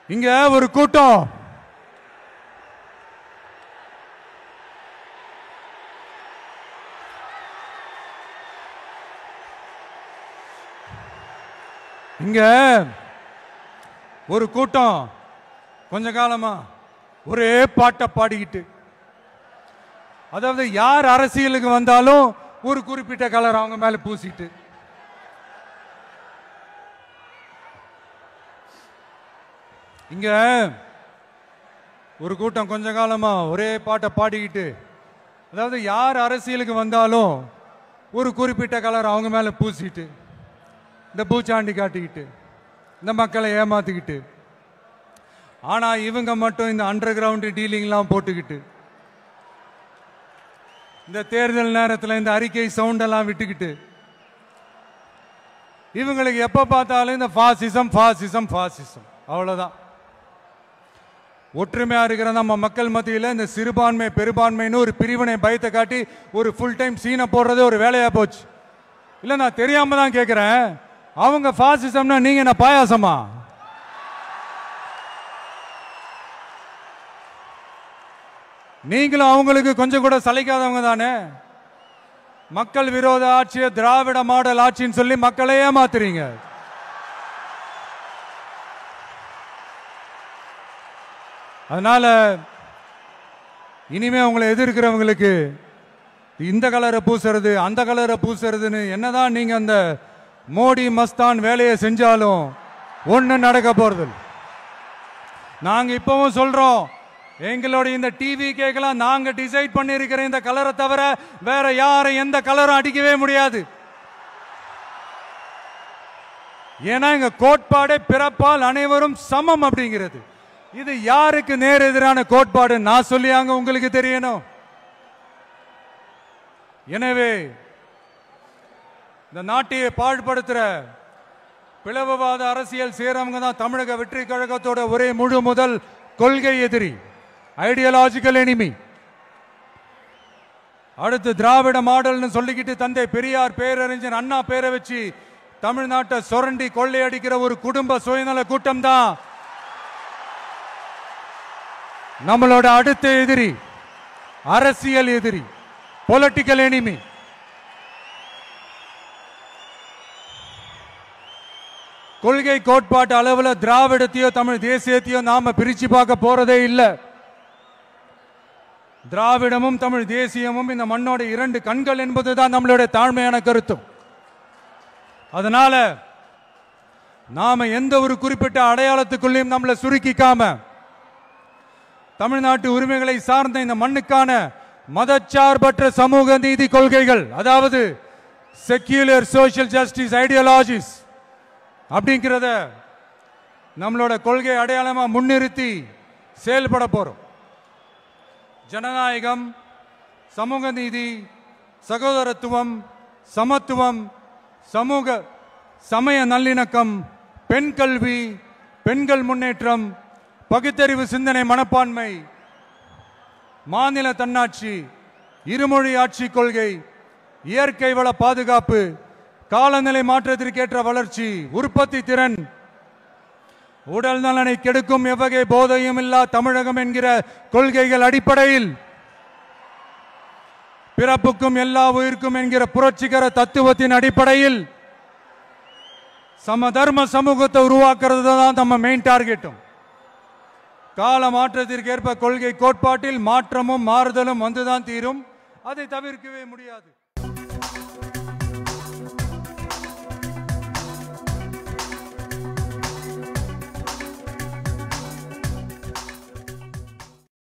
இங்க ஒரு கூட்டம் கொஞ்ச காலமா ஒரே பாட்டை பாடிக்கிட்டு, அதாவது யார் அரசியலுக்கு வந்தாலும் ஒரு குறிப்பிட்ட கலர் அவங்க மேல பூசிட்டு, இங்க ஒரு கூட்டம் கொஞ்ச காலமா ஒரே பாட்டை பாடிக்கிட்டு, அதாவது யார் அரசியலுக்கு வந்தாலும் ஒரு குறிப்பிட்ட கலர் அவங்க மேல பூசிட்டு, இந்த பூச்சாண்டி காட்டிக்கிட்டு, இந்த மக்களை ஏமாத்திக்கிட்டு, ஆனா இவங்க மட்டும் இந்த அண்டர் கிரவுண்ட் டீலிங்லாம் போட்டுக்கிட்டு, இந்த தேர்தல் நேரத்தில் இந்த அறிக்கை சவுண்டெல்லாம் விட்டுக்கிட்டு, இவங்களுக்கு எப்ப பார்த்தாலும் இந்த பாசிசம் பாசிசம் பாசிசம் அவ்வளவுதான். ஒற்றுமையா இருக்கிற நம்ம மக்கள் மத்தியில் இந்த சிறுபான்மை பெரும்பான்மைன்னு ஒரு பிரிவினை பயத்தை காட்டி ஒரு ஃபுல் டைம் சீனை போடுறது ஒரு வேலையா போச்சு. இல்ல நான் தெரியாம தான் கேட்கிறேன், அவங்க பாசிசம்னா நீங்க என்ன பாயாசமா? நீங்களும் அவங்களுக்கு கொஞ்சம் கூட சளைக்காதவங்க தானே. மக்கள் விரோத ஆட்சியை திராவிட மாடல் ஆட்சின்னு சொல்லி மக்களை ஏமாத்துறீங்க. அதனால இனிமே உங்களை எதிர்க்கிறவங்களுக்கு இந்த கலரை பூசுறது அந்த கலரை பூசுறதுன்னு என்னதான் நீங்க அந்த மோடி மஸ்தான் வேலையை செஞ்சாலும் ஒண்ணு நடக்க போறது. நாங்க இப்பவும் சொல்றோம், எங்களோட இந்த டிவி கேட்கலாம், நாங்க டிசைட் பண்ணி இருக்கிற இந்த கலரை தவிர வேற யாரும் எந்த கலரும் அடிக்கவே முடியாது. ஏன்னா எங்க கோட்பாடே பிறப்பால் அனைவரும் சமம் அப்படிங்கிறது. இது யாருக்கு நேர் எதிரான கோட்பாடு நான் சொல்லியாங்க உங்களுக்கு தெரியணும். எனவே இந்த நாட்டையை பாழ்படுத்துற பிளவுவாத அரசியல் செய்யறவங்க தான் தமிழக வெற்றி கழகத்தோட ஒரே முழு முதல் கொள்கை எதிரி, ஐடியாலஜிக்கல் எனிமி. அடுத்து திராவிட மாடல்னு சொல்லிக்கிட்டு தந்தை பெரியார் பேரறிஞர் அண்ணா பேரை வச்சு தமிழ்நாட்டை சுரண்டி கொள்ளையடிக்கிற ஒரு குடும்ப சுயநல கூட்டம் தான் நம்மளோட அடுத்த எதிரி, அரசியல் எதிரி, பொலிட்டிக்கல் எனிமி. கொள்கை கோட்பாட்டு அளவுல திராவிடத்தையோ தமிழ் தேசியத்தையோ நாம பிரிச்சு பார்க்க போறதே இல்லை. திராவிடமும் தமிழ் தேசியமும் இந்த மண்ணோட இரண்டு கண்கள் என்பதுதான் நம்மளுடைய தாழ்மையான கருத்தும். அதனால நாம எந்த ஒரு குறிப்பிட்ட அடையாளத்துக்குள்ளேயும் நம்மளை சுருக்கிக்காம தமிழ்நாட்டு உரிமைகளை சார்ந்த இந்த மண்ணுக்கான மதச்சார்பற்ற சமூக நீதி கொள்கைகள், அதாவது செக்யூலர் சோஷியல் ஜஸ்டிஸ் ஐடியாலஜிஸ் அப்படிங்கிறத நம்மளோட கொள்கை அடையாளமா முன்னிறுத்தி செயல்பட போறோம். ஜனநாயகம், சமூக நீதி, சகோதரத்துவம், சமத்துவம், சமூக சமய நல்லிணக்கம், பெண் கல்வி, பெண்கள் முன்னேற்றம், பகுத்தறிவு சிந்தனை மனப்பான்மை, மாநில தன்னாட்சி, இருமொழி ஆட்சி கொள்கை, இயற்கை வள பாதுகாப்பு, காலநிலை மாற்றத்திற்கேற்ற வளர்ச்சி, உற்பத்தி திறன், உடல் நலனை கெடுக்கும் எவ்வகை போதையும் இல்லா தமிழகம் என்கிற கொள்கைகள் அடிப்படையில் பிறப்புக்கும் எல்லா உயிர்க்கும் என்கிற புரட்சிகர தத்துவத்தின் அடிப்படையில் சமதர்ம சமூகத்தை உருவாக்குறது தான் நம்ம மெயின் டார்கெட்டும். கால மாற்றத்திற்கேற்ப கொள்கை கோட்பாட்டில் மாற்றமும் மாறுதலும் வந்துதான் தீரும். அதை தவிர்க்கவே முடியாது.